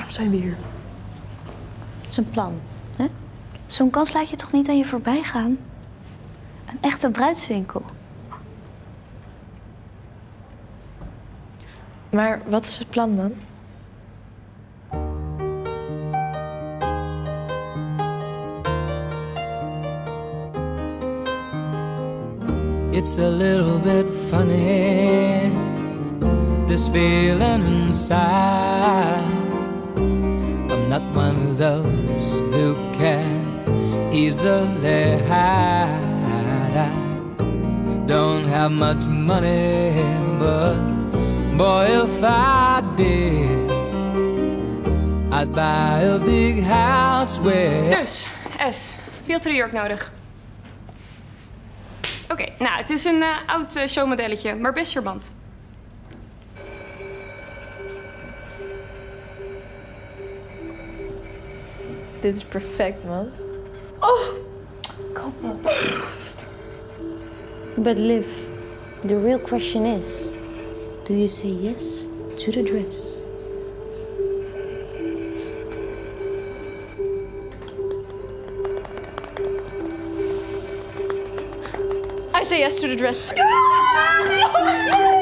Waarom zijn we hier? Het is een plan, hè? Zo'n kans laat je toch niet aan je voorbij gaan? Een echte bruidswinkel. Maar wat is het plan dan? It's a little bit funny, this feeling inside. I'm not one of those who can easily hide. I don't have much money, but boy, if I did, I'd buy a big house where... Dus, S, wie had er een jurk nodig? Oké, nou, het is een oud showmodelletje, maar best charmant. Dit is perfect, man. Oh! Kom op. But Liv, the real question is... Do you say yes to the dress? I say yes to the dress.